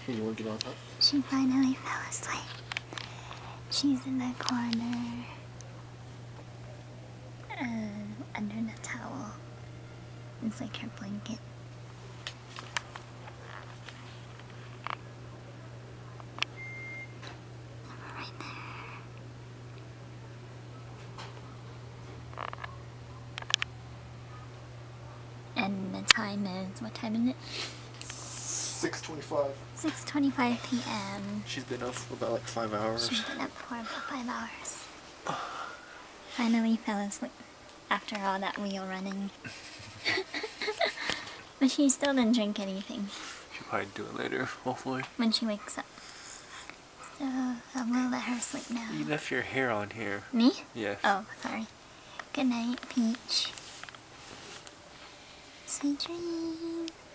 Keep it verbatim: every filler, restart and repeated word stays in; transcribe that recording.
You want to get on top? She finally fell asleep. She's in the corner. Uh, under the towel. It's like her blanket. Right there. And the time is, what time is it? six twenty-five. six twenty-five p m She's been up for about like five hours. She's been up for about five hours. Finally fell asleep after all that wheel running. But she still didn't drink anything. She'll probably do it later, hopefully. When she wakes up. So I will let her sleep now. You left your hair on here. Me? Yeah. Oh, sorry. Good night, Peach. Sweet dreams.